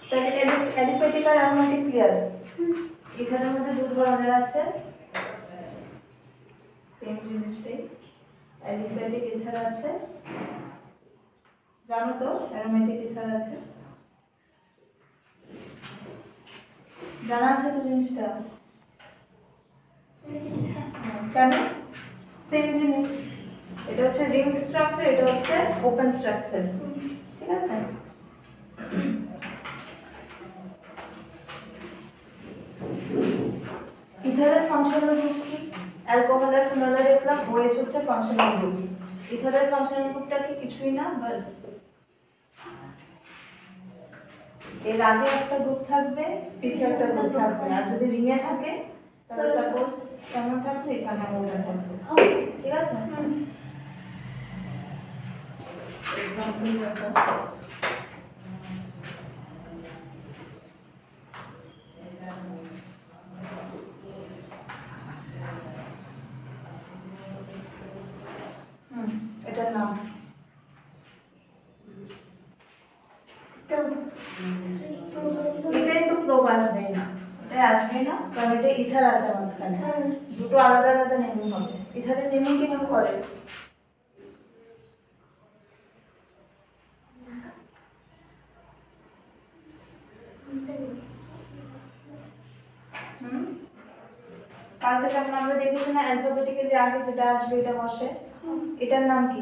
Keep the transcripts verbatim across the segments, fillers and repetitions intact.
তাহলে অ্যালিফ্যাটিক আর aromatic clear. ইথারের মধ্যে দু ধরনের আছে, সেম জিনিসটাই। অ্যালিফ্যাটিক ইথার আছে, জানো তো অ্যারোমেটিক ইথার আছে, জানা আছে তো জিনিসটা? কেন? সেম জিনিস। এটা হচ্ছে রিংড স্ট্রাকচার, এটা হচ্ছে ওপেন স্ট্রাকচার, ঠিক আছে? ইথারের ফাংশনাল গ্রুপ কি? অ্যালকোহল আর ফিনল দেখলাম, ওএইচ হচ্ছে ফাংশনাল গ্রুপ। ইথারের ফাংশনাল গ্রুপটা কি? কিছুই না, বাস এর আগে একটা গ্রুপ থাকবে, পিছে একটা গ্রুপ থাকবে। আর যদি রিংয়ে থাকে তাহলে সাপোজ কেমন থাকবে, এখানে ওটা থাকবে, ঠিক আছে? এক্সাম্পল দেখো, হুম এটার নাম এটাই তো প্রোব আসবে না, এটা আসবে না, কারণ এটা ইথার আছে মাঝখানে, দুটো আলাদা আলাদা নেমিং হবে। ইথারের নেমিং কিভাবে করে? হুম কাল থেকে আমরা দেখেছি না, অ্যালফাবেটিক্যালি আগে যেটা আসবে এটা বসে, এটার নাম কি?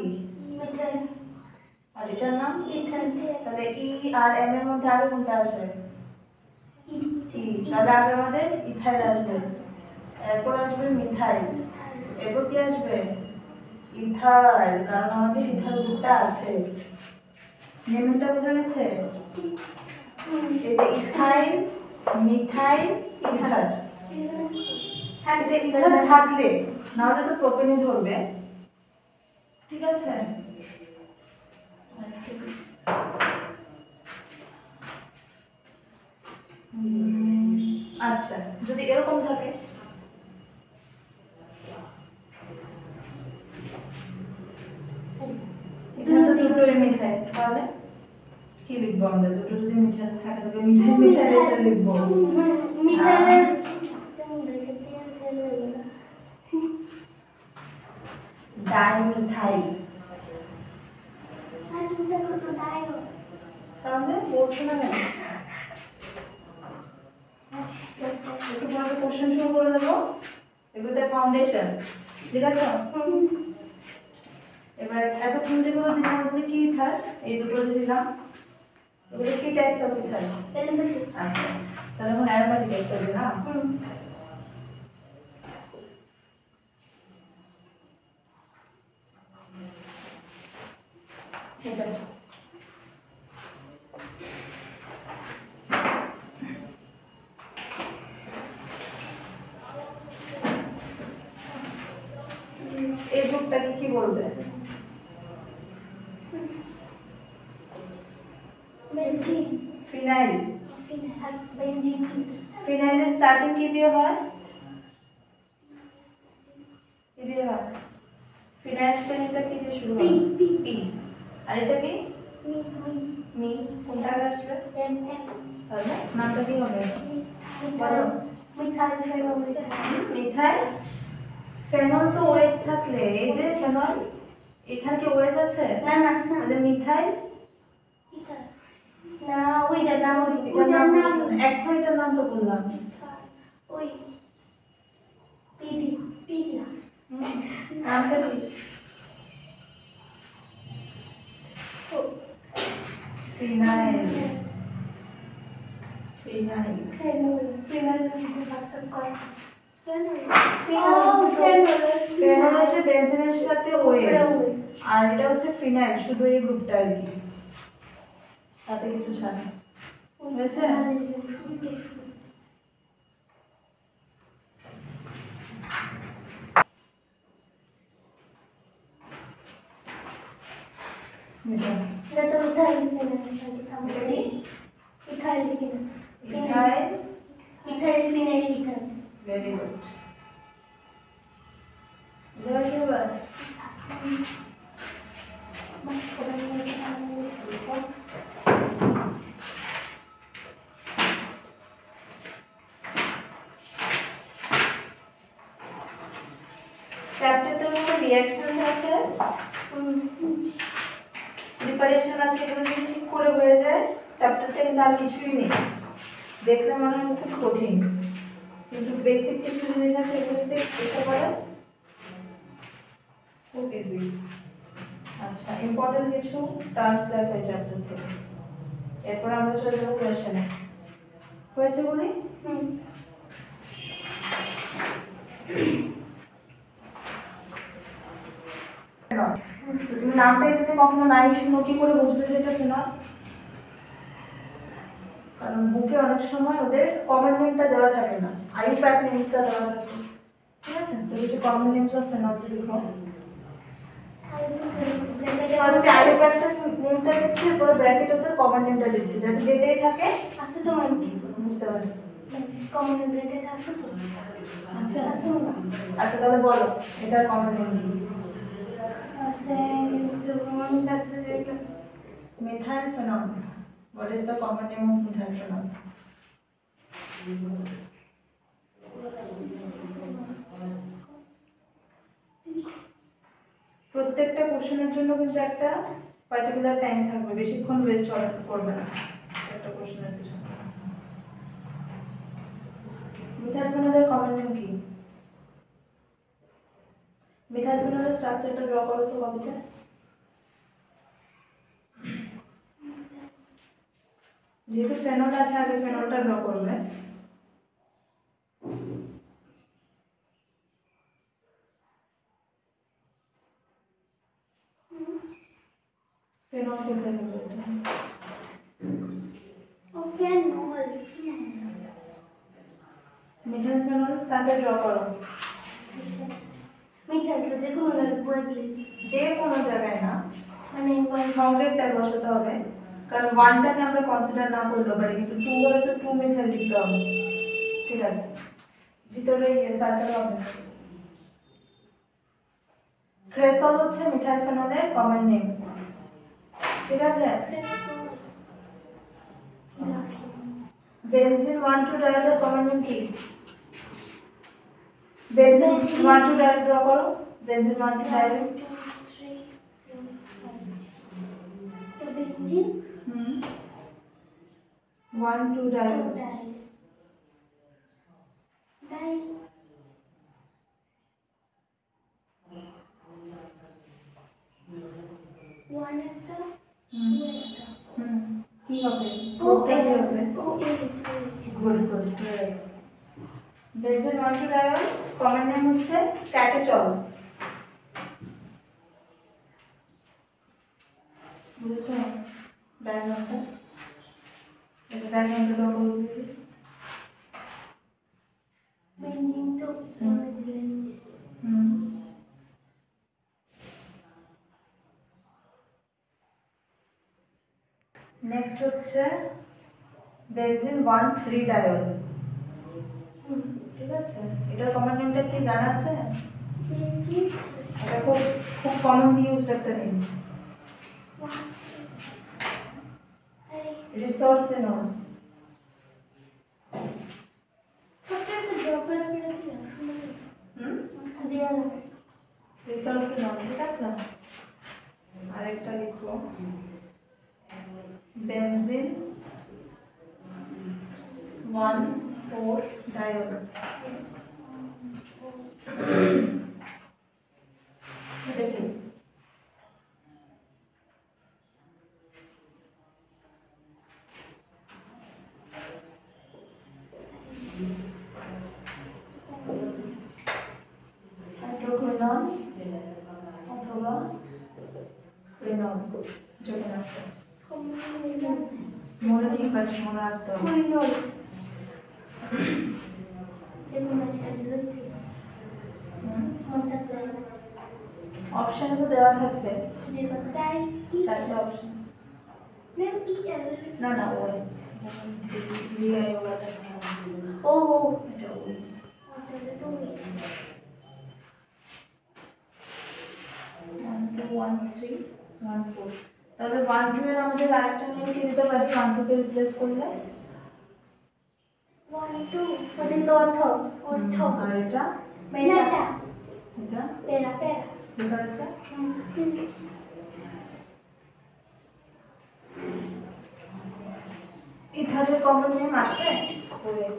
আর এটার নাম? তাহলে ই আর এম এর মধ্যে আগে কোনটা আসে? ই। তাহলে আগে আমাদের ইথাইল আসবে, এরপর আসবে মিথাইল, এরপর কি আসবে? ইথাইল, কারণ আমাদের ইথাইল গ্রুপটা আছে। নেমটা বোঝা গেছে? এই যে ইথাইল, মিথাইল, ইথার। এটা ইথার থাকলে, নাহলে তো প্রোপেনে ধরবে, ঠিক আছে? আচ্ছা, যদি এরকম থাকে এখানে তো দুটোই মিথাইল, তাহলে কি লিখবো আমরা? দুটো যদি মিথাইল থাকে তবে মিথাইল মিথাইল এটা লিখবো, মিথাইল ডাইমিথাইল। তাহলে বলছো না কেন? একটু পরে কোশ্চেন শুরু করে দেবো, এগুলোতে ফাউন্ডেশন, ঠিক আছে? এবার এতক্ষণ যেগুলো দিলাম ওগুলো কি ইথার? এই দুটো যে দিলাম ওগুলো কি টাইপস অফ ইথার? আচ্ছা, তাহলে এখন অ্যারোমেটিক একটা দিই না? এটা এই গ্রুপটাকে কি বলবে? ফিনাইল। ফিনাইলের স্টার্টিং কি দিয়ে হয়? কি দিয়ে হয়? ফিনাইল স্পেলিংটা কি দিয়ে শুরু হয়? পি। আর এটা কি? মি। কোনটা আগে আসবে? তাহলে নামটা কি হবে? বলো। Methyl phenol. মিথাইল ফেনল তো ওএইচ থাকলে, এই যে ফেনল, এখানে কি ওএইচ আছে? না না, তাহলে মিথাইল না, ওইটা নাম, ওইটার নাম এখন এটার নাম তো বললাম, ওই পিডি পিডি নামটা কি? ফিনাইল। ফিনাইল ফিনাইল ফেনল হচ্ছে বেনজিনের সাথে ওএইচ, আর এটা হচ্ছে ফিনাইল, শুধু এই গ্রুপটা আর কি, তাতে কিছু ছাড়া হয়েছে। Very good. রিঅ্যাকশন আছে, প্রিপারেশন আছে, এগুলো যদি ঠিক করে হয়ে যায় চ্যাপ্টারটা কিন্তু আর কিছুই নেই। দেখলে মনে হয় খুব কঠিন, কিন্তু বেসিক কিছু জিনিস আছে এগুলো যদি বুঝতে পারে খুব ইজি। আচ্ছা, ইম্পর্টেন্ট কিছু টার্মস লেখা এই চ্যাপ্টার থেকে, এরপর আমরা চলে যাবো কোয়েশ্চেনে। হয়েছে বলি? হুম। তুমি নামটাই যদি কখনো নাই শুনো কি করে বুঝবে যে এটা ফেনল? কারণ বুকে অনেক সময় ওদের কমন নেমটা দেওয়া থাকে না, আইইউপ্যাক নেমসটা দেওয়া থাকে, ঠিক আছে? তো কিছু কমন নেমস অফ ফেনলস লিখো। ফার্স্টে আইইউপ্যাকটা নেমটা দিচ্ছি, এরপরে ব্র্যাকেট ওদের কমন নেমটা দিচ্ছি, যাতে যেটাই থাকে আছে তো আমি কি বুঝতে পারি কমন নেম ব্র্যাকেট আছে তো। আচ্ছা আচ্ছা, তাহলে বলো এটার কমন নেম কি? Methyl phenol. What is the common name of methyl phenol? প্রত্যেকটা কোশ্চেনের জন্য কিন্তু একটা পার্টিকুলার টাইম থাকবে, বেশিক্ষণ ওয়েস্ট করবে না একটা কোশ্চেনের পিছনে। মিথাইল ফেনলের কমন নেম কি? মিথাইল ফেনলের স্ট্রাকচারটা ড্র করো তো কবিতা। যেহেতু ফেনল আছে আগে ফেনলটা ড্র করবে। ফেনল কোথায় হবে এটা? ও ফেনল। মিথাইল ফেনল তাকে ড্র করো। মিথাইল তো যে কোনো জায়গায় বসলে যে কোনো জায়গায় না, মানে সংকেতটা বসাতে হবে, কারণ ওয়ানটাকে আমরা কনসিডার না করতে পারি, কিন্তু টু হলে তো টু মিথাইল লিখতে হবে, ঠিক আছে? ভিতরে ইয়ে সার্কেল হবে। ক্রেসল হচ্ছে মিথাইল ফেনলের কমন নেম, ঠিক আছে? বেনজিন ওয়ান টু ডায়ালের কমন নেম কি? Benzene one two diol draw করো। বেনজিন ওয়ান টু ডায়াল তো benzene hmm one two diol di one একটা হুম হুম কি হবে? ও কি হবে? O H good good good. Benzene one two diol common name হচ্ছে ক্যাটাচল, বুঝছো? ডায়াগ্রামটা এটা ডায়াগ্রামটা ড্র করো দিদি। বেনজিন তো হুম নেক্সট হচ্ছে বেনজিন ওয়ান থ্রি ডায়াল, ঠিক আছে? এটার কমন নেমটা কি জানা আছে? বেনজিন এটা খুব খুব কমন ইউজড একটা নেম, রিসোর্স ফেনল। রিসোর্স ফেনল, ঠিক আছে? আরেকটা লিখো বেনজিন ওয়ান ফোর ডায়াল। এটা কি? হাইড্রোকুইনন অথবা ফেনল, যেটা রাখতে মনে নেই, বাট মনে রাখতে হবে। অপশন তো দেওয়া থাকবে, চারটে অপশন। না না ওই ও এটা ওই one two one three one four. তাহলে ওয়ান টু এর আমাদের আরেকটা নেম কি দিতে পারি? ওয়ান টু কে রিপ্লেস করলে ওয়ান টু মানে তো অর্থ অর্থ, আর এটা মেটা, এটা পেরা পেরা লেখা আছে ইথারের কমন নেম আছে পড়ে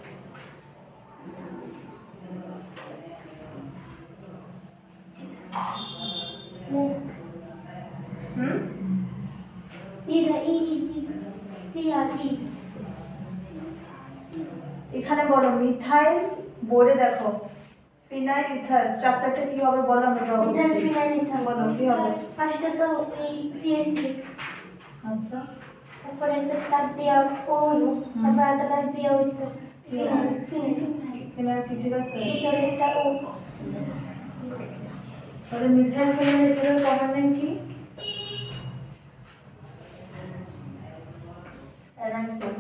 হুম এখানে বলো মিথাইল বোর্ডে দেখো ফিনাইল ইথার স্ট্রাকচারটা কি হবে বলো আমি ড্র করছি মিথাইল ফিনাইল ইথার বলো কি হবে ফার্স্টে তো এই সিএস থ্রি আচ্ছা তারপরে একটা তার দেওয়া ও হলো তারপর একটা তার দেওয়া হইতো ফিনাইল ফিনাইল ফিনাইল কি ঠিক আছে ভিতরে একটা ও তাহলে মিথাইল ফিনাইল ইথারের কমন নেম কি অ্যানাইসো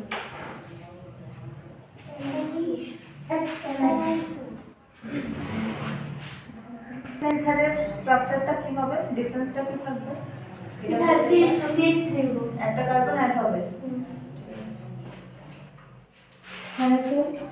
ইথারের স্ট্রাকচারটা কি হবে ডিফারেন্সটা কি থাকবে এটা সিএস টু সিএস থ্রি একটা কার্বন অ্যাড হবে অ্যানাইসো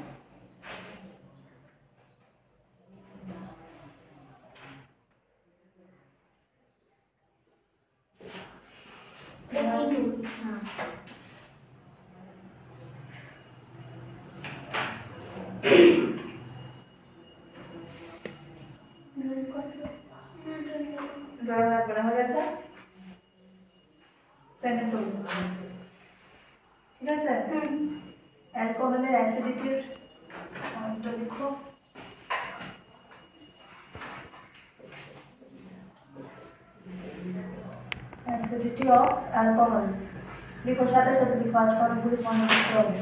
ড্রয়িং লাগবে না হয়ে গেছে পেনে করব ঠিক আছে অ্যালকোহলের অ্যাসিডিটির পয়েন্টটা লিখো অ্যাসিডিটি অফ অ্যালকোহলস লিখো সাথে সাথে লিখো আজকে অনেকগুলি পয়েন্ট লিখতে হবে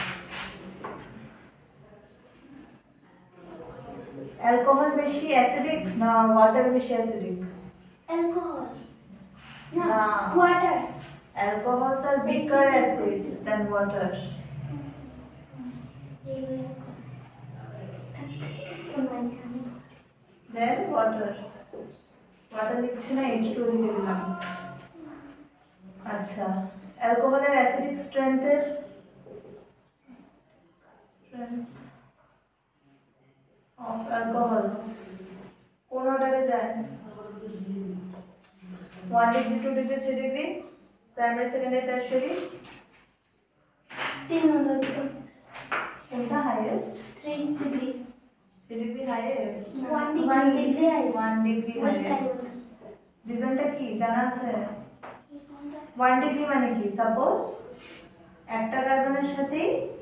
অ্যালকোহল বেশি অ্যাসিডিক না ওয়াটার বেশি অ্যাসিডিক অ্যালকোহল না না water alcohols are weaker acids than water then water water লিখছি না এইচ টু লিখে দিলাম আচ্ছা অ্যালকোহলের অ্যাসিডিক স্ট্রেংথের strength of alcohols কোন অর্ডারে যায় one degree two degree three degree primary secondary tertiary তিন নম্বর কোনটা highest three degree three degree highest one degree one degree highest রিজনটা কি জানা আছে one degree মানে কি সাপোজ একটা কার্বনের সাথে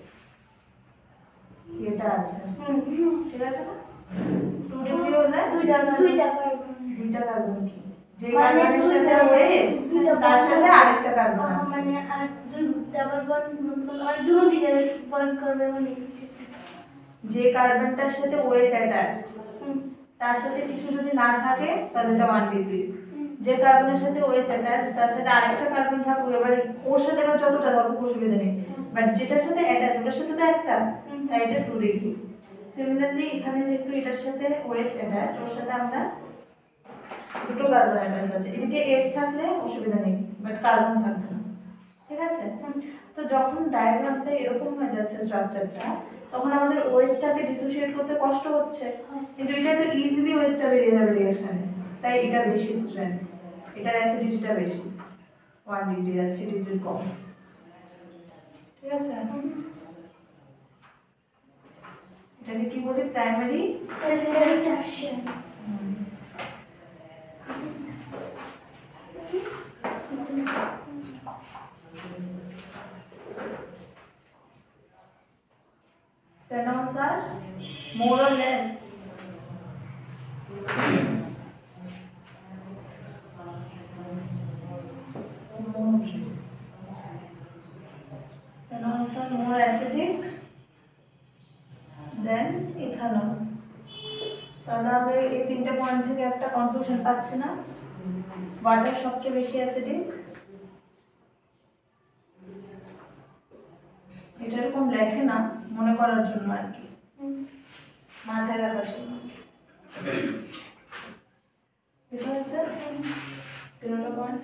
এটা আছে ঠিক আছে না two degree হলে দুইটা দুইটা কার্বন দুইটা কার্বন কি যে মানে কার্বনের সাথে ওয়েজ দুইটা তার সাথে আরেকটা কার্বন আছে মানে আর দুই ডাবল বন্ড মতলব আর দুটো দিকে বন্ড করবে মানে যে কার্বনটার সাথে ওয়েজ অ্যাটাচড তার সাথে কিছু যদি না থাকে তাহলে এটা one ডিগ্রি যে কার্বনের সাথে ওয়েজ অ্যাটাচড তার সাথে আরেকটা কার্বন থাকবে এবার ওর সাথে বা যতটা থাকুক অসুবিধা নেই বাট যেটার সাথে অ্যাটাচ ওটার সাথে তো একটা তাই এটা two ডিগ্রি সিমিলারলি এখানে যেহেতু এটার সাথে ওয়েজ অ্যাটাচ ওর সাথে আমরা দুটো কার্বন অ্যাটাচ আছে এদিকে এস থাকলে অসুবিধা নেই বাট কার্বন থাকবে না ঠিক আছে তো যখন ডায়াগ্রামটা এরকম হয়ে যাচ্ছে স্ট্রাকচারটা তখন আমাদের ওয়েজটাকে ডিসোসিয়েট করতে কষ্ট হচ্ছে কিন্তু এটা তো ইজিলি ওয়েজটা বেরিয়ে যাবে রিঅ্যাকশনে তাই এটা বেশি স্ট্রেংথ এটার অ্যাসিডিটিটা বেশি one ডিগ্রি আর three ডিগ্রি কম ঠিক আছে এটাকে কি বলি primary secondary tertiary phenols are more or less phenols are more acidic than ethanol তাহলে আমরা এই তিনটে পয়েন্ট থেকে একটা কনক্লুশন পাচ্ছি না ওয়াটার সবচেয়ে বেশি অ্যাসিডিক এটা এরকম লেখে না মনে করার জন্য আর কি মাথায় রাখার জন্য এটা হচ্ছে তিনটা পয়েন্ট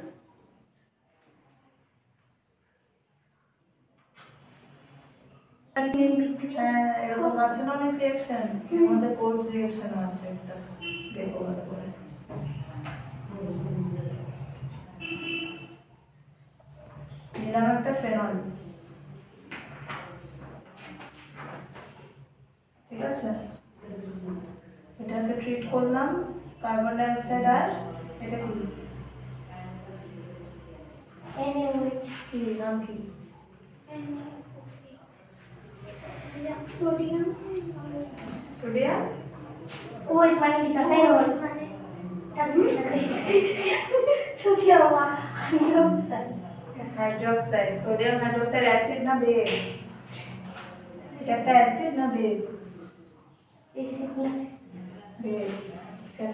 হ্যাঁ এরকম আছে না অনেক রিয়াকশন এর মধ্যে কোল্ড রিয়াকশন আছে একটা দেখো ভালো করে দিলাম একটা ফেনল, ঠিক আছে? এটাকে ট্রিট করলাম কার্বন ডাই অক্সাইড আর এটা কি NaOH. কি নাম কি? Sodium. সোডিয়াম O is মানে কি ফেনল মানে sodium hydroxide. Hydroxide. Sodium hydroxide acid না বেস? এটা একটা অ্যাসিড না বেস? অ্যাসিড না বেস। কেন?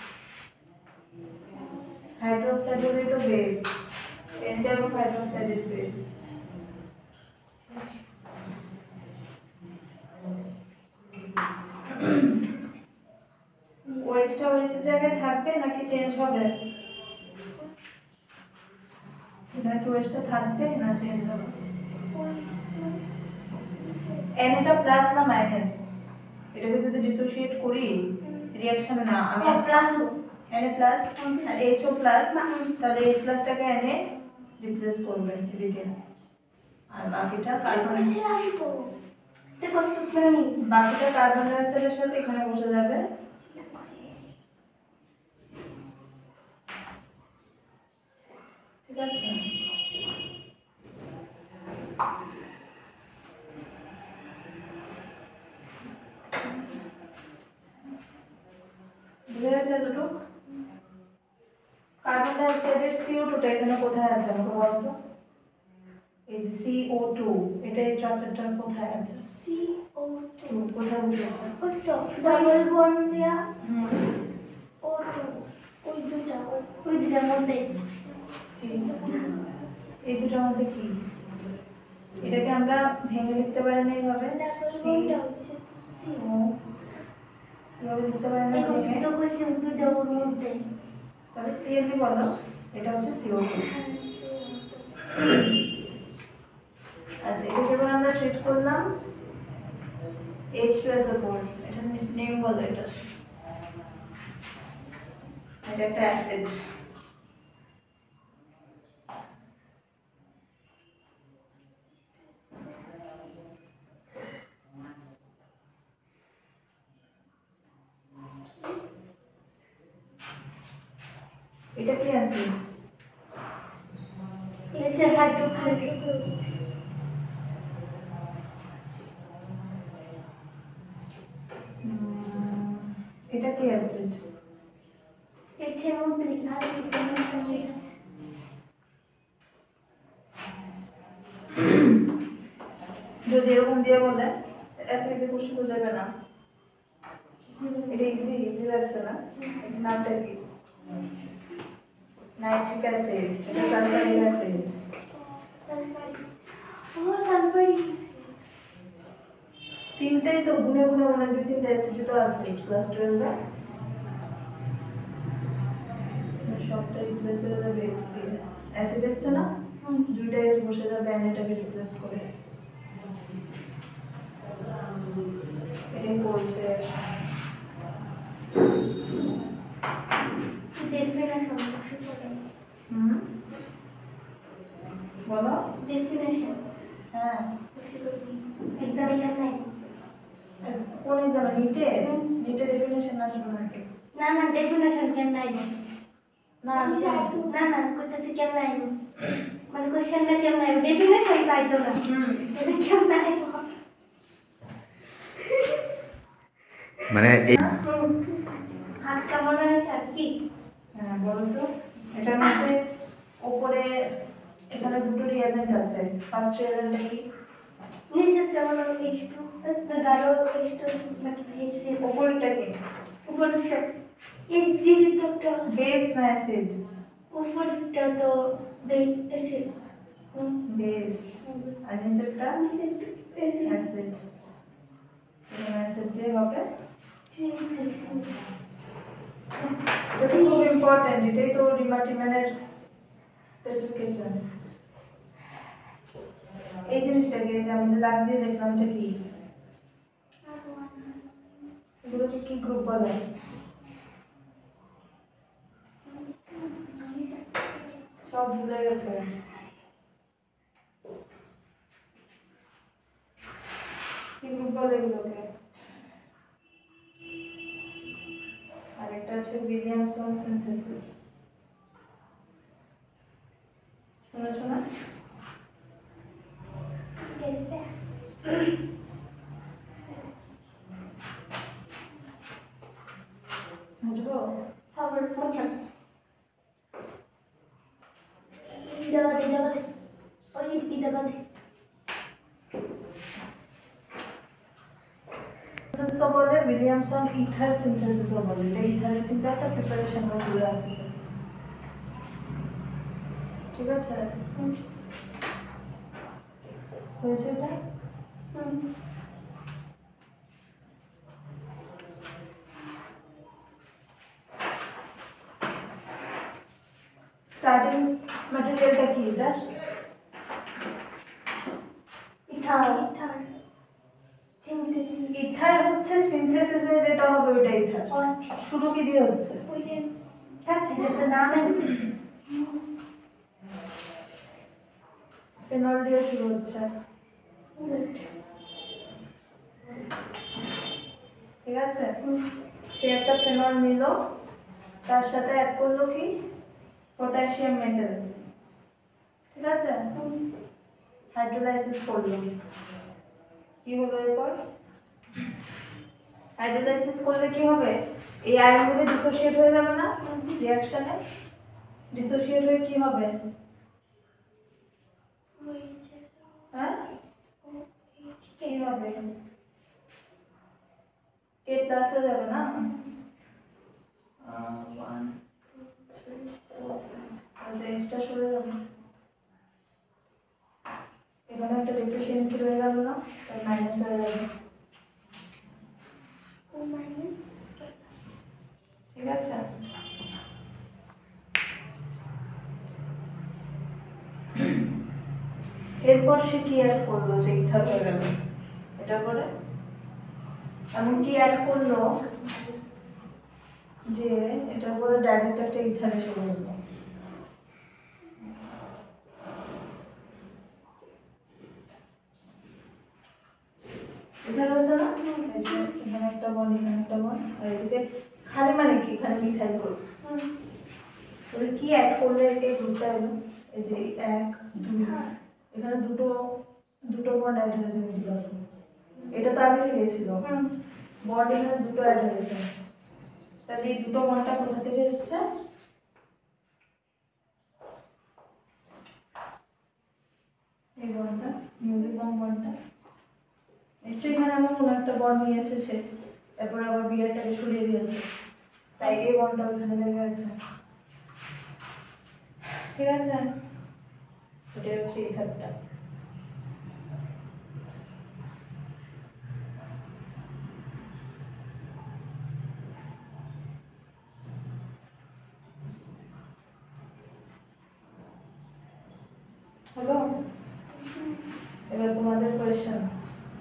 হাইড্রোক্সাইড হলে তো বেস, এন্ডার অফ হাইড্রোক্সাইড ইজ বেস। ওয়েজটা ওয়েজের জায়গায় থাকবে নাকি চেঞ্জ হবে? এটা কি ওয়েজটা থাকবে না চেঞ্জ হবে? এন এটা প্লাস না মাইনাস? এটাকে যদি ডিসোসিয়েট করি রিঅ্যাকশন না আমি plus N plus R H O plus, তাহলে এইচ প্লাসটাকে এন এ রিপ্লেস করবে এদিকে, আর বাকিটা কার্বন তো দেখো সুপ্রানি বাকিটা কার্বন ডাই অক্সাইডের সাথে এখানে বসে যাবে। ঠিক আছে? বুঝে গেছে দুটো? কার্বন ডাই অক্সাইডের সিও টুটা এখানে কোথায় আছে আমাকে বলো তো? এই যে সিও টু, এটা স্ট্রাকচারটা কোথায় আছে? সিও টু টু কোথায় বসেছে? ওই তো ডাবল বন্ড দেয়া হুম, ও টু ওই দুটা ওই দুটার মধ্যে এই দুটোর মধ্যে কি? এটাকে আমরা ভেঙে লিখতে পারি না এইভাবে? ডাবল সি বন্ডটা হচ্ছে তো সি ও এইভাবে লিখতে পারি না এই ভেঙে? তো কইছে দুটা ওর মধ্যে তাহলে ক্লিয়ারলি বলো এটা হচ্ছে সিও টু। আচ্ছা, এটা যখন আমরা ট্রিট করলাম H two S O four, এটা নেম বলো এটা। এটা একটা অ্যাসিড। এটা কি অ্যাসিড? It's a hydrochloric. এটা কি acid? It's a mudri. It's a mudri. যদি এরকম দিয়ে বলে এত ইজি কোশ্চেন তো দেবে না। এটা ইজি ইজি লাগছে না? এটার নামটা কি? Nitric acid. এটা sulphuric acid. Sulfuric. Oh, sulfuric. তিনটাই তো গুনে গুনে মনে হয় দুই তিনটা অ্যাসিড তো আছে ক্লাস টুয়েলভে। সবটা রিপ্লেস হয়ে যাবে এক্স দিয়ে। অ্যাসিড এসছে না? দুইটা এস বসে যাবে এন এটাকে রিপ্লেস করে। এটাই করছে। Definition. হুম বলো। Definition. হ্যাঁ, Exam এখানে নাই। কোন এক্সামে? নিটে? নিটে ডেফিনেশন আসবে নাকি? না না definition কেন নাই? না না না কইতাছি কেন নাই? মানে কোশ্চেনটা কেন নাই? Definition তাই তো না। হুম এটা কেন নাই? মানে এই হাত কেমন হয়েছে আর কি? হ্যাঁ বলো তো। এটার মধ্যে উপরে এখানে দুটো রিয়াজেন্ট আছে। ফার্স্ট রিয়াজেন্টটা কি? নিচে কেমন এইচ টু তারপরে গাঢ় এইচ টু মানে এইচসি উপরেরটা কি? উপরে সব এই জিনিসটা বেস না অ্যাসিড? উপরেরটা তো অ্যাসিড বেস। আর নিচেরটা অ্যাসিড অ্যাসিড। এখানে অ্যাসিড দিয়ে হবে। এটা তো খুব ইম্পর্টেন্ট, এটাই তো রিমার্টিম্যানের স্পেসিফিকেশন। এই জিনিসটাকে যে আমি যে দাগ দিয়ে দেখলাম এটা কি? এগুলোকে কি গ্রুপ বলে? সব ভুলে গেছে। বলে এগুলোকে? আরেকটা আছে উইলিয়ামসন সিনথেসিস। শুনেছো না? গেছে বুঝবো? খবর পৌঁছান বিদাবাদে বিদাবাদে ওই বিদাবাদে সিনথেসিসও বলে, উইলিয়ামসন ইথার সিনথেসিসও বলে। এটা ইথারের কিন্তু একটা প্রিপারেশন চলে আসছে, ঠিক আছে? হয়েছে এটা? হুম স্টার্টিং ম্যাটেরিয়ালটা কি এটা? ইথার ইথার সিনথেসিস ইথার হচ্ছে সিনথেসিস হয়ে যেটা হবে ওটা ইথার। আচ্ছা শুরু কি দিয়ে হচ্ছে? উইলিয়ামস হ্যাঁ, এটা তো নাম ফেনল দিয়ে শুরু হচ্ছে, ঠিক আছে? সে একটা ফেনল নিল, তার সাথে অ্যাড করলো কি পটাশিয়াম মেটাল, ঠিক আছে? হাইড্রোলাইসিস করলো, কি হলো এরপর? হাইড্রোলাইসিস করলে কি হবে? এই আয়নগুলো ডিসোসিয়েট হয়ে যাবে না রিঅ্যাকশনে? ডিসোসিয়েট হয়ে কি হবে? হ্যাঁ, কি হবে? কে প্লাস হয়ে যাবে না? এক্সট্রা সরে যাবে, এখানে একটা ডেফিসিয়েন্সি রয়ে গেল না, তার মাইনাস হয়ে যাবে, মাইনাস ঠিক আছে? এরপর সে কি অ্যাড করলো যে ইথার হয়ে গেল? এটা করে এমন কি অ্যাড করলো যে এটা করে ডাইরেক্ট একটা ইথার এসে বললো। ইথার হয়েছে না? এই যে এখানে একটা বন, এখানে একটা বন, আর এদিকে খালি মানে কি এখানে মিথাইল গ্রুপ। তাহলে কি অ্যাড করলে একে গ্রুপটা এলো? এই যে এক দুই, এখানে দুটো দুটো বন্ড অ্যাড হয়েছে মিথাইল। এটা তো আগে থেকে ছিল, বন্ড এখানে দুটো অ্যাড হয়েছে। তাহলে এই দুটো বন্ডটা কোথা থেকে এসেছে? এই বন্ডটা, নিউক্লিক বন্ডটা নিশ্চয়ই এখানে এমন কোনো একটা বন্ড নিয়েছে সে, তারপরে আবার বিয়ারটাকে সরিয়ে দিয়েছে, তাই এই বন্ডটা ওখানে লেগে গেছে, ঠিক আছে? এটা হচ্ছে ইথারটা। হলো? এবার তোমাদের কোয়েশ্চেনস।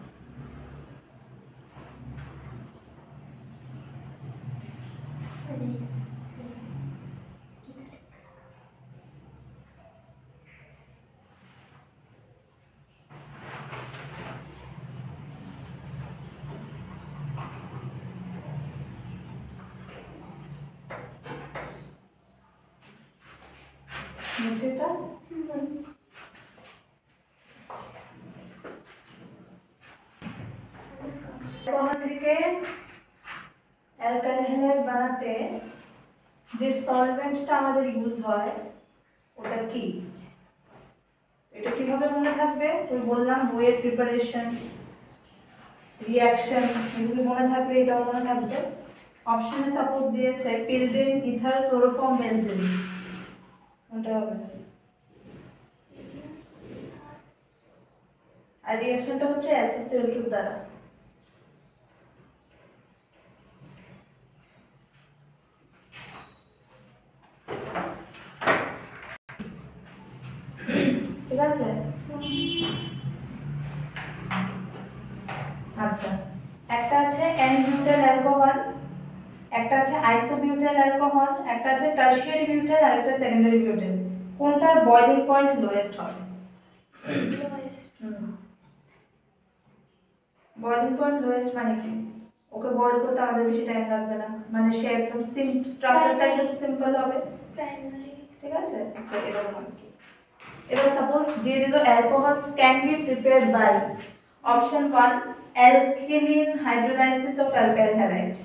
নিচেটা অ্যালকোহল থেকে অ্যালকাইল হ্যালাইড বানাতে যে সলভেন্টটা আমাদের ইউজ হয় ওটা কি? এটা কিভাবে মনে থাকবে? ওই বললাম বইয়ের প্রিপারেশন, রিঅ্যাকশন, এগুলো মনে থাকলে এটাও মনে থাকবে। অপশনে সাপোজ দিয়েছে পিরিডিন, ইথার, ক্লোরোফর্ম, বেনজিন, ওটা হবে। আর রিঅ্যাকশনটা হচ্ছে অ্যাসিড সি ও টু দ্বারা। ঠিক আছে? আচ্ছা, একটা আছে এন-বিউটাইল অ্যালকোহল, একটা আছে আইসোবিউটাইল অ্যালকোহল, একটা আছে টারশিয়ারি বিউটাইল, আর একটা সেকেন্ডারি বিউটাইল। কোনটার বয়লিং পয়েন্ট লোয়েস্ট হবে? Lowest hmm boiling point lowest মানে কি? ওকে বয়েল করতে আমাদের বেশি টাইম লাগবে না, মানে সে একদম সিম স্ট্রাকচারটা একদম সিম্পল হবে, প্রাইমারি ঠিক আছে? তো এরকম আর কি। এবার সাপোজ দিয়ে দিল alcohols can be prepared by option one alkylene hydrolysis of alkyl halide,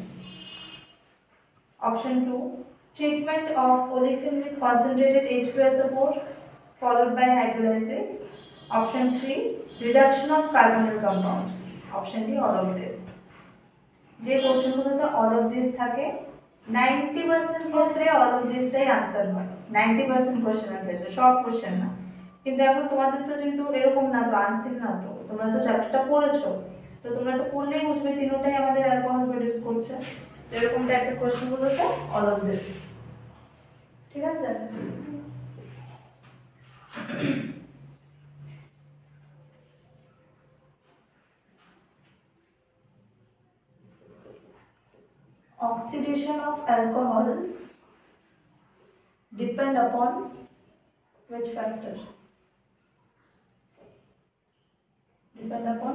option two treatment of olefin with concentrated H two S O four followed by hydrolysis, option three reduction of carbonyl compounds, option D all of this। যে কোশ্চেনগুলোতে all of this থাকে ninety percent ক্ষেত্রে all of this টাই answer হয়, ninety percent কোশ্চেনের ক্ষেত্রে, সব question না। কিন্তু এখন তোমাদের তো যেহেতু এরকম না, তো আনসিন না, তো তোমরা তো চ্যাপ্টারটা পড়েছো, তো তোমরা তো পড়লেই বুঝবে তিনটাই আমাদের অ্যালকোহল প্রোডিউস করছে, এরকম টাইপের কোশ্চেনগুলোতে all of this, ঠিক আছে? Oxidation of alcohols depend upon which factor? Depend upon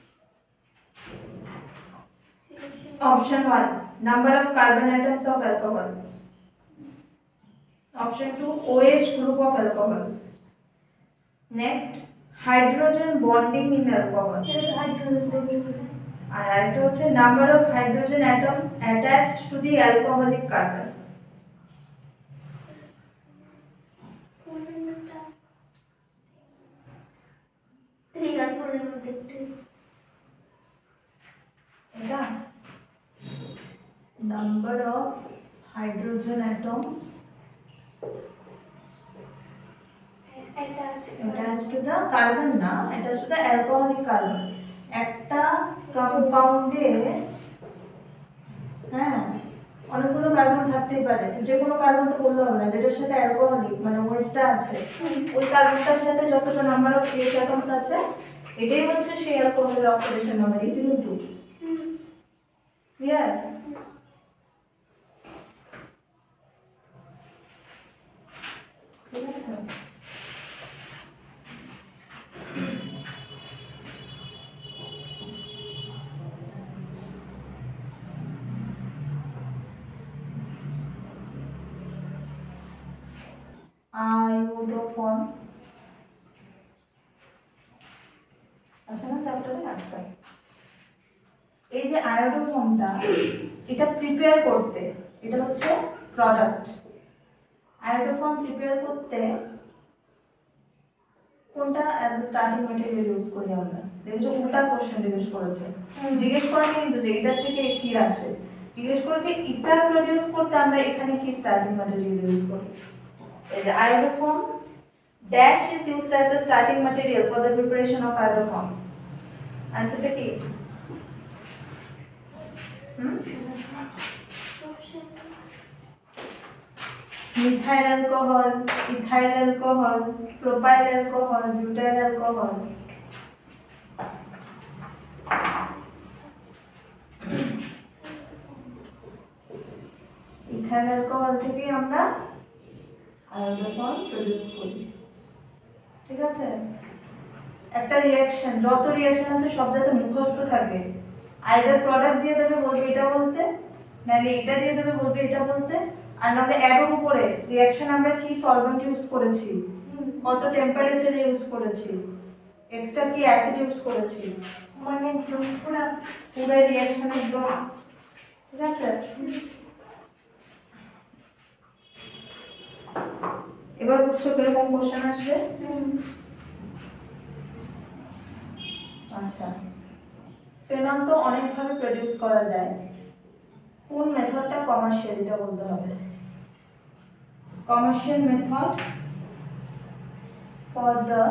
option one number of carbon atoms of alcohol, option two OH group of alcohols, next hydrogen bonding in alcohol, hydrogen produce আর আরেকটা হচ্ছে number of hydrogen atoms attached to the alcoholic carbon. Three আর four এর মধ্যে একটু এটা number of hydrogen atoms attach attached to the carbon না, attached to the alcoholic carbon। একটা কম্পাউন্ডে হ্যাঁ অনেকগুলো কার্বন থাকতেই পারে, যে কোনো কার্বন তো বললে হবে না, যেটার সাথে অ্যালকোহলিক মানে ওয়েস্টটা আছে, ওই কার্বনটার সাথে যতটা নাম্বার অফ এইচ অ্যাটমস আছে এটাই হচ্ছে সেই অ্যালকোহলের oxidation number, easily to. Clear? ঠিক আছে। আয়োডোফর্ম আচ্ছা না চ্যাপ্টারে, আচ্ছা এই যে আয়োডোফর্মটা এটা প্রিপেয়ার করতে, এটা হচ্ছে প্রোডাক্ট, আয়োডোফর্ম প্রিপেয়ার করতে কোনটা as a starting material use করি আমরা? দেখছো উল্টা কোশ্চেন জিজ্ঞেস করেছে, জিজ্ঞেস করেনি কিন্তু যে এটা থেকে কি আসে, জিজ্ঞেস করেছে এটা প্রডিউস করতে আমরা এখানে কি স্টার্টিং ম্যাটেরিয়াল ইউজ করি। The iodoform dash is used as the starting material for the preparation of iodoform. Answer টা কি? Hmm? Methyl alcohol, ethyl alcohol, propyl alcohol, butyl alcohol. Ethyl alcohol থেকে আমরা আয়োডোফর্ম প্রডিউস করি, ঠিক আছে? একটা reaction, যত রিঅ্যাকশন আছে সব যাতে মুখস্থ থাকে, আইদার প্রোডাক্ট দিয়ে দেবে বলবে এটা বলতে, নাহলে এটা দিয়ে দেবে বলবে এটা বলতে, আর নাহলে অ্যাডোর উপরে রিঅ্যাকশন আমরা কি সলভেন্ট ইউজ করেছি, কত টেম্পারেচারে ইউজ করেছি, এক্সট্রা কি অ্যাসিড ইউজ করেছি, মানে একদম পুরো পুরো রিঅ্যাকশন একদম, ঠিক আছে? এবার বুঝছো কিরকম কোশ্চেন আসবে? আচ্ছা ফেনল তো অনেকভাবে প্রডিউস করা যায়, কোন মেথডটা কমার্শিয়াল এটা বলতে হবে। Commercial method for the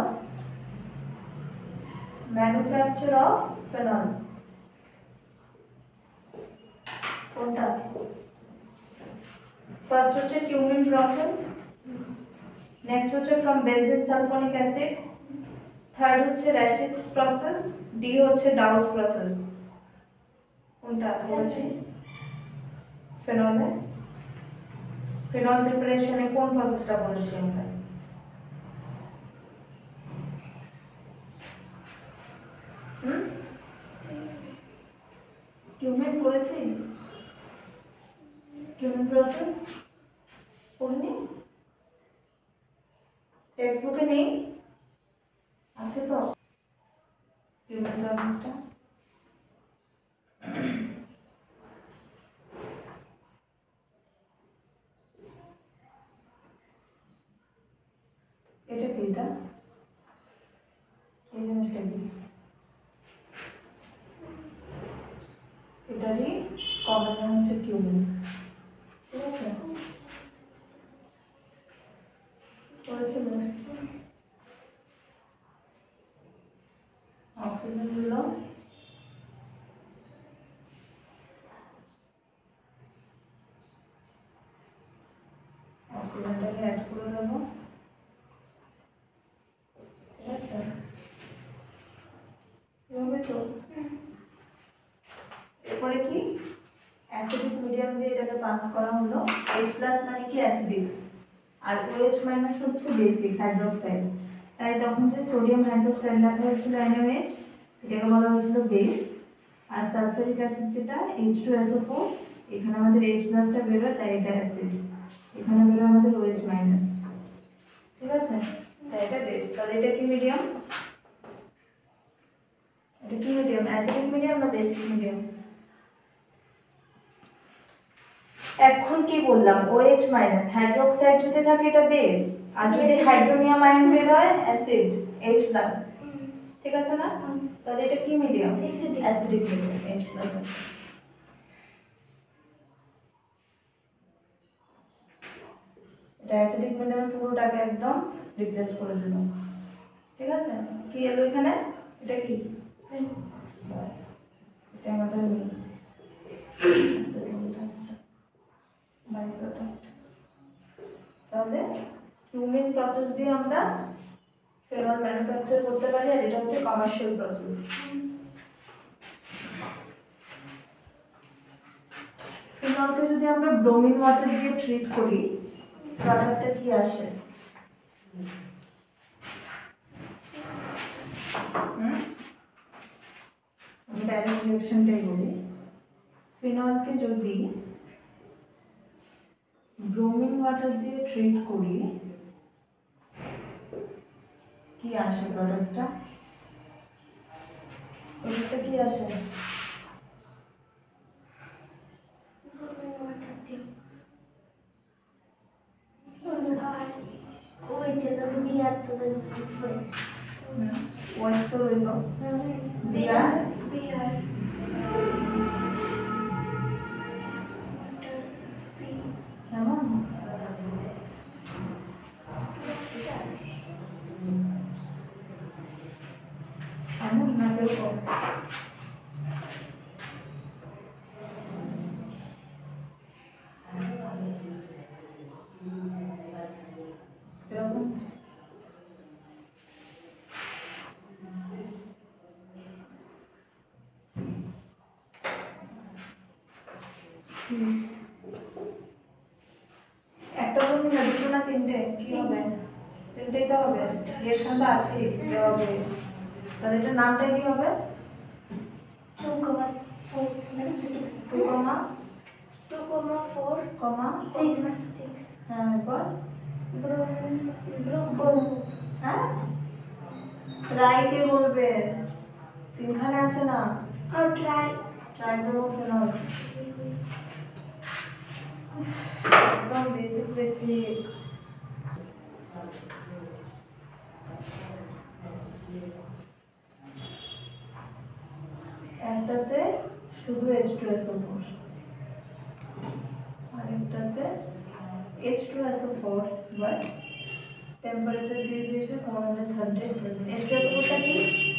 manufacture of phenol কোনটা? ফার্স্ট হচ্ছে কিউমিন প্রসেস, নেক্সট হচ্ছে from benzene sulphonic acid, third হচ্ছে র্যাশিক্স প্রসেস, ডি হচ্ছে ডাউস প্রসেস। কোনটা বলছি? ফেনলে ফেনল প্রিপারেশনে কোন প্রসেসটা বলেছি আমরা? হুম কিউমেন করেছি, কিউমেন প্রসেস পড়নি, টেক্সট বুকে নেই, আছে তো কিউমেন প্রসেসটা। এটা কি, এটা এই জিনিসটা কি, এটারই কমন নাম হচ্ছে কিউমেন। ঠিক আছে, করেছিল। অক্সিজেন গুলো অক্সিজেনটাকে অ্যাড করে দেবো। ঠিক আছে, এভাবে তো। এরপরে কি, অ্যাসিডিক মিডিয়াম দিয়ে এটাকে পাস করা হলো। H প্লাস মানে কি অ্যাসিডিক, আর OH মাইনাস হচ্ছে বেসিক হাইড্রোক্সাইড। তাই তখন যে সোডিয়াম হাইড্রোক্সাইড লেখা হয়েছিল NaOH, এটাকে বলা হয়েছিল বেস। আর সালফারিক অ্যাসিড যেটা H two S O four, এখানে আমাদের H প্লাসটা বেরোয়, তাই এটা অ্যাসিড। এখানে বেরোয় আমাদের OH মাইনাস। ঠিক আছে, তাই এটা বেস। তাহলে এটা কি মিডিয়াম, এটা কি মিডিয়াম, অ্যাসিডিক মিডিয়াম না বেসিক মিডিয়াম? এখন কি বললাম, OH মাইনাস হাইড্রোক্সাইড যদি থাকে এটা বেস, আর যদি হাইড্রোনিয়াম আয়ন বের হয় অ্যাসিড H প্লাস। ঠিক আছে না? তাহলে এটা কি medium, acidic medium H plus. এটা অ্যাসিডিক মিডিয়াম পুরোটাকে একদম রিপ্লেস করে দিল। ঠিক আছে, কি এলো এখানে, এটা কি, বাস এটা আমাদের বাই প্রোডাক্ট। তাহলে কিউমেন প্রসেস দিয়ে আমরা ফেনল ম্যানুফ্যাকচার করতে পারি, আর এটা হচ্ছে কমার্শিয়াল প্রসেস। ফেনলকে যদি আমরা ব্রোমিন ওয়াটার দিয়ে ট্রিট করি, প্রোডাক্টটা কি আসে? হুম, আমি ডাইরেক্ট রিঅ্যাকশনটাই বলি। ফিনলকে যদি ব্রোমিন ওয়াটার দিয়ে ট্রিট করি, কি আসে প্রোডাক্টটা? প্রোডাক্টটা কি আসে? ওয়াশ তো রইল, বিয়ার কেমন? এমন না এরকম? এরকম একটা বলবি না, দুটো না তিনটে, কি হবে? তিনটেই তো হবে, রিঅ্যাকশন তো আছেই দেওয়া হবে। তাহলে এটার নামটা কি হবে? Two comma four two comma two comma four comma six six হ্যাঁ, এরপর ব্রোমিন ব্রোম হ্যাঁ ট্রাইকে বলবে, তিনখানে আছে না, আর ট্রাই ট্রাইব্রোমোফেনল। একদম বেসিক বেসিক। একটাতে শুধু H two S O four, আরেকটাতে H two S O four, but temperature দিয়ে দিয়েছে four hundred thirty kelvin. H two S O ফোরটা কি,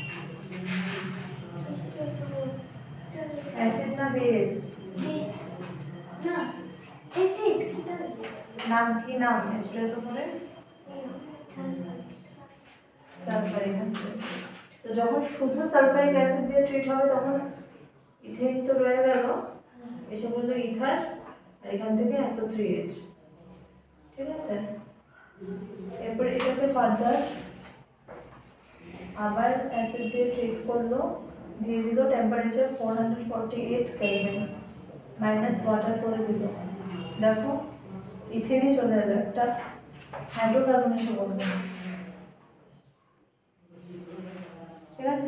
অ্যাসিড না বেস? বেস না অ্যাসিড নাম কি, নাম H two S O four এর? Sulphuric acid. তো যখন শুধু সালফারিক অ্যাসিড দিয়ে ট্রিট হবে তখন ইথেন তো রয়ে গেল, এসে বললো ইথার, আর এখান থেকে এস ও থ্রি এইচ। ঠিক আছে, এরপর এটাকে ফার্দার আবার অ্যাসিড দিয়ে ট্রিট করলো, দিয়ে দিল temperature four hundred forty eight kelvin minus water করে দিল। দেখো ইথেনই চলে এলো, একটা হাইড্রোকার্বন এসে বলবে, ঠিক আছে।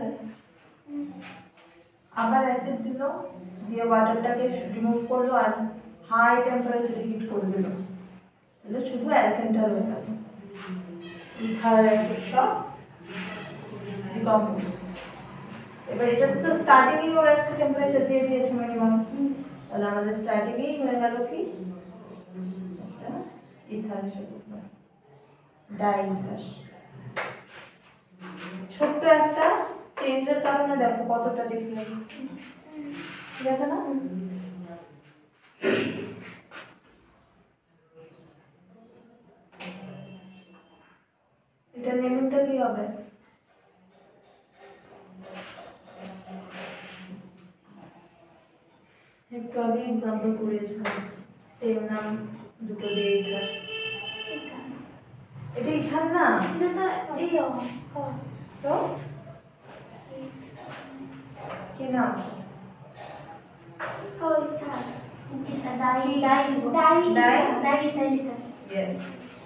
আবার অ্যাসিড দিল, দিয়ে ওয়াটারটাকে রিমুভ করলো আর হাই টেম্পারেচারে হিট করে দিল, তাহলে শুধু অ্যালকেনটা রয়ে গেল। ইথাইল অ্যাসিড সব ডিকম্পোজ। এবার এটাতে তো স্টার্টিংই ওরা একটা টেম্পারেচার দিয়ে দিয়েছে মিনিমাম, তাহলে আমাদের স্টার্টিংই হয়ে গেল কি একটা ইথার এসে পড়লো, ডাইইথার। ছোট্ট একটা চেঞ্জের কারণে দেখো কতটা ডিফারেন্স, ঠিক আছে না? এটা নেমিংটা কি হবে? একটু আগে এক্সাম্পল করেছিলাম, সেম নাম দুটো দিয়ে ইথার। এটা ইথার না এটা তো এই তো কি নাম? ওই থাক যেটা di di di di di di yes,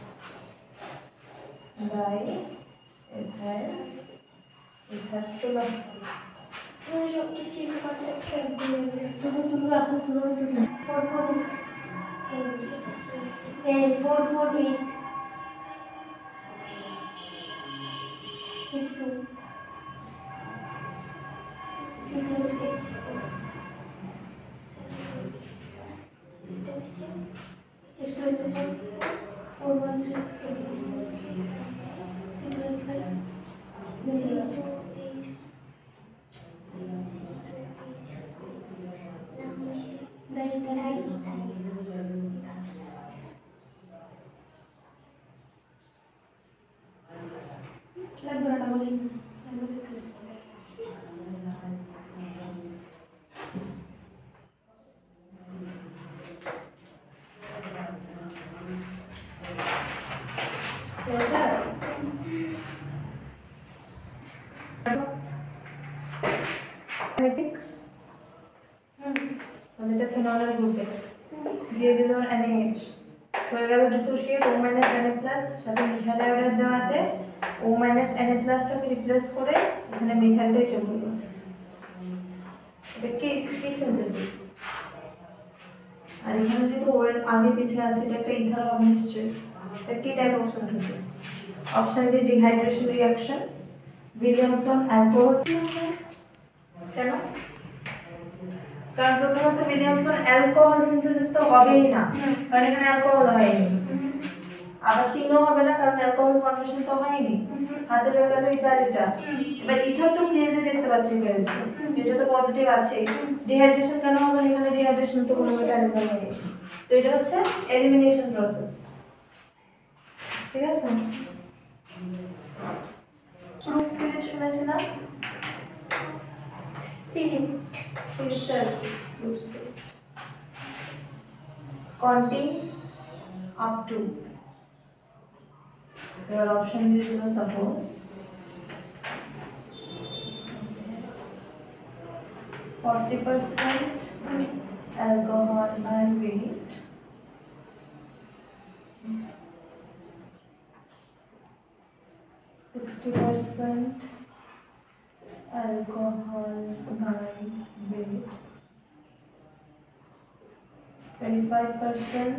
di ether ether. চলো মানে সবটা সেম কনসেপ্ট সব দিয়ে তুলো তুলো এখন তুলো তুলো four four eight four four eight H two C two H H two is the four one three C two H five zero two H Dari dari Lagu ada boleh lagu kelas. এটা ফেনলের গ্রুপে দিয়ে দিল NaH, হয়ে গেল dissociate O minus Na plus, সাথে methyl iodide দেওয়াতে O minus Na প্লাসটাকে replace করে এখানে মিথাইলটা এসে পড়লো। এটা কি কি সিনথেসিস? আর এখানে যেহেতু ওর আগে পিছিয়ে আছে, এটা একটা ইথার হবে নিশ্চয়ই। এটা কি type of synthesis? Option D dehydration reaction, Williamson alcohol. কেন? কারণ প্রথমত উইলিয়ামসন অ্যালকোহল সিনথেসিস তো হবেই না, কারণ এখানে অ্যালকোহল হয়নি। আবার তিনও হবে না, কারণ অ্যালকোহল ফর্মেশন তো হয়নি। হাতে রয়ে গেল ইথার এটা। এবার ইথার তো ক্লিয়ারলি দেখতে পাচ্ছি হয়েছে, এটা তো পজিটিভ আছে। ডিহাইড্রেশন কেন হবে? এখানে ডিহাইড্রেশন তো কোনো মেকানিজম নেই, তো এটা হচ্ছে এলিমিনেশন প্রসেস, ঠিক আছে। প্রুফ স্পিরিট শুনেছি না? Spirit. Filter contains up to, your option is suppose forty percent alcohol by weight, sixty percent alcohol by weight, twenty-five percent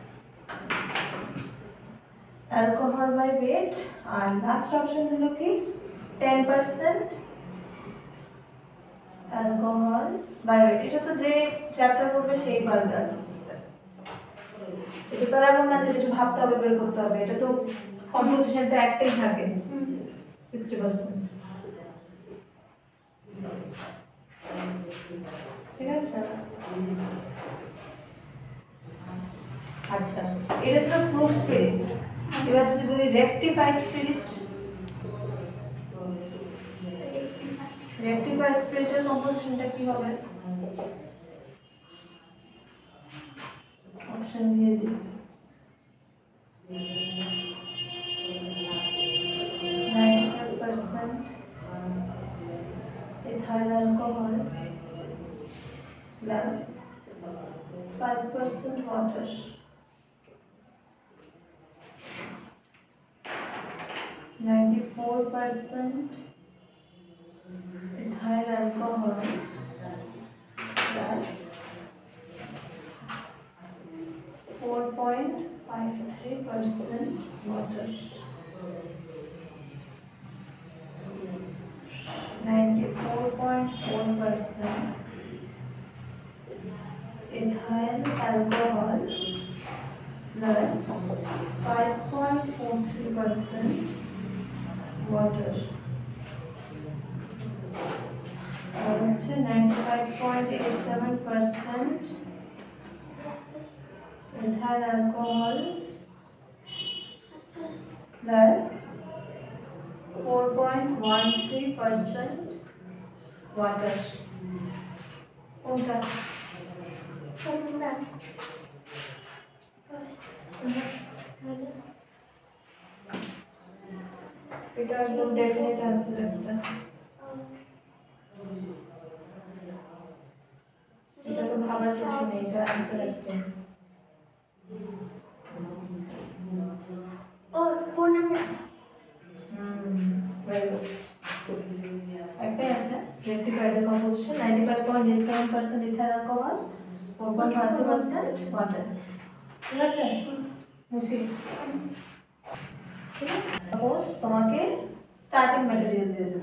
alcohol by weight, and last option দিল কি ten percent alcohol by weight। এটা তো যে chapter পড়বে সেই পারবে, এটা তো এমন না যে কিছু ভাবতে হবে বের করতে হবে, এটা তো কম্পোজিশনটা একটাই থাকে sixty percent, ঠিক আছে। আচ্ছা, এটা ছিল প্রুফ স্পিরিট। এবার যদি বলি রেকটিফাইড স্পিরিট, রেকটিফাইড স্পিরিটের কম্পোজিশনটা কি হবে? অপশন দিয়ে দিই, ninety-five percent ethyl alcohol plus five percent water. ninety-four percent ethyl alcohol plus four point five three percent water. ninety-four point four percent ethyl alcohol plus five point four three percent water. আর হচ্ছে ninety-five point eight seven percent ethyl alcohol plus four point one three percent water. কোনটা? এটা একদম definite answer একটা। এটা তো ভাবার কিছু নেই, এটা আনসার একটা। ও phone number hmm very good. একটাই আছে rectified composition ninety-five point eight seven percent ethyl alcohol four point one three percent water. ঠিক আছে মুসি? ঠিক আছে, সাপোজ তোমাকে স্টার্টিং ম্যাটেরিয়াল দিয়ে দিল,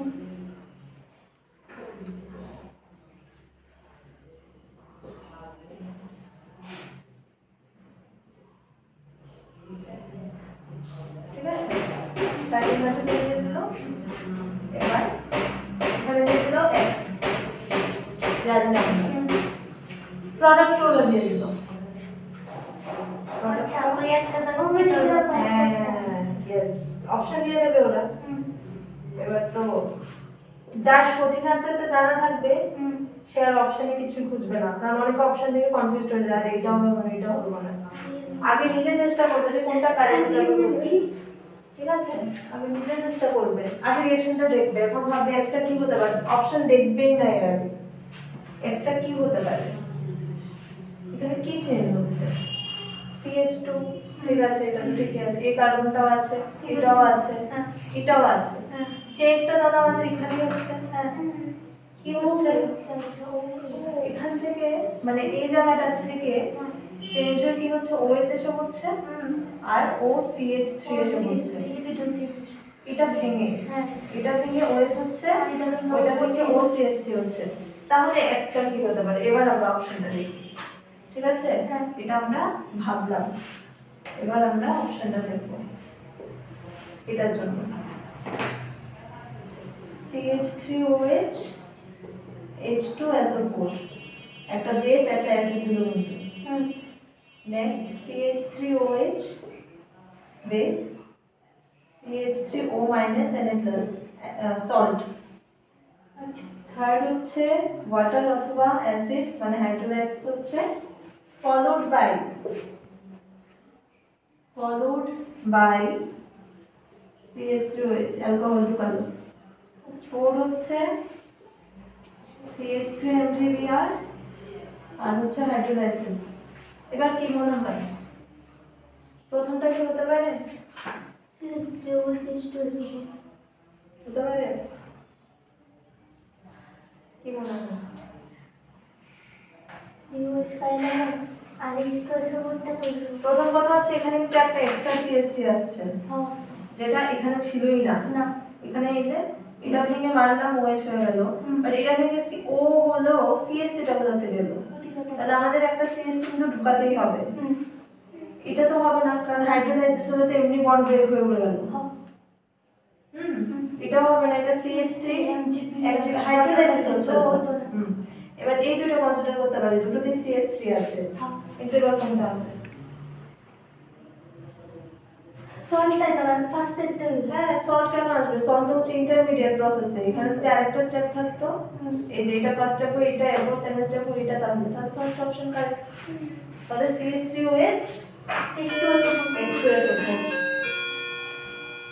ঠিক আছে স্টার্টিং ম্যাটেরিয়াল দিয়ে দিল, এবার এখানে দিয়ে দিল এক্স জানি না, প্রোডাক্ট রোলার দিয়ে দিল। আচ্ছা ওই একসাথে কমপ্লিট হয়ে যাবে। হ্যাঁ ইয়েস অপশন দিয়ে দেবে ওরা। এবার তো যার সঠিক অ্যান্সারটা জানা থাকবে সে আর অপশনে কিছু খুঁজবে না, কারণ অনেক অপশন থেকে কনফিউজ হয়ে যায়, এইটা হবে মানে এটা হবে মানে। আগে নিজে চেষ্টা করবে যে কোনটা কারেক্ট হবে, ঠিক আছে? আগে নিজে চেষ্টা করবে, আগে রিঅ্যাকশনটা দেখবে। এখন ভাববে এক্সট্রা কি হতে পারে, অপশন দেখবেই না এর আগে এক্সট্রা কি হতে পারে, এখানে কি চেঞ্জ হচ্ছে। সি এইচ টু ঠিক আছে, এটা তো ঠিকই আছে, এই কার্বনটাও আছে, এটাও আছে, এটাও আছে, চেঞ্জটা দাদা আমাদের এখানে হচ্ছে। কি হচ্ছে এখান থেকে, মানে এই জায়গাটা থেকে চেঞ্জ হয়ে কি হচ্ছে, OH এসে হচ্ছে আর ও সি এইচ থ্রি এসে হচ্ছে। এটা ভেঙে এটা ভেঙে OH হচ্ছে, ওইটা ভেঙে ও সি এইচ থ্রি হচ্ছে। তাহলে এক্সট্রা কি হতে পারে, এবার আমরা অপশনটা দেখি। ঠিক আছে, এটা আমরা ভাবলাম, এবার আমরা অপশনটা দেখব। এটার জন্য C H three O H H two S O four, একটা বেস একটা অ্যাসিড দিল কিন্তু। Next C H three O H base, C H three O minus N A plus salt. Third হচ্ছে ওয়াটার অথবা অ্যাসিড মানে hydrolysis হচ্ছে, followed by followed by C H three O H alcohol ঢুকালো। Four হচ্ছে C H three M G B R আর হচ্ছে hydrolysis. এবার কি মনে হয় প্রথমটা কি হতে পারে? হতে পারে কি মনে হয়? প্রথম কথা হচ্ছে এখানে কিন্তু একটা এক্সট্রা সি এইচ থ্রি আসছে যেটা এখানে ছিলই না। এখানে এই যে এটা ভেঙে মারলাম OH হয়ে গেল, বাট এটা ভেঙে ও হলো সি এইচ থ্রি টা কোথাতে গেল, তাহলে আমাদের একটা সি এইচ থ্রি কিন্তু ঢুকাতেই হবে। এটা তো হবে না, কারণ হাইড্রোলাইসিস হলে তো এমনি বন্ড ব্রেক হয়ে উড়ে গেল। হুম এটাও হবে না, এটা সি এইচ থ্রি হাইড্রোলাইসিস হচ্ছে তো। হুম এবার এই দুটো কনসিডার করতে পারি, দুটোতেই সি এইচ থ্রি আছে, কিন্তু এবার কোনটা হবে? হ্যাঁ সল্ট কেন আসবে, সল্ট তো হচ্ছে ইন্টারমিডিয়েট প্রসেসে। এখানে যদি আরেকটা স্টেপ থাকতো, এই যে এটা ফার্স্ট স্টেপ হয়ে এটা, এরপর সেকেন্ড স্টেপ হয়ে এটা, তাহলে তাহলে ফার্স্ট অপশন কারেক্ট। তাহলে C H three O H H two S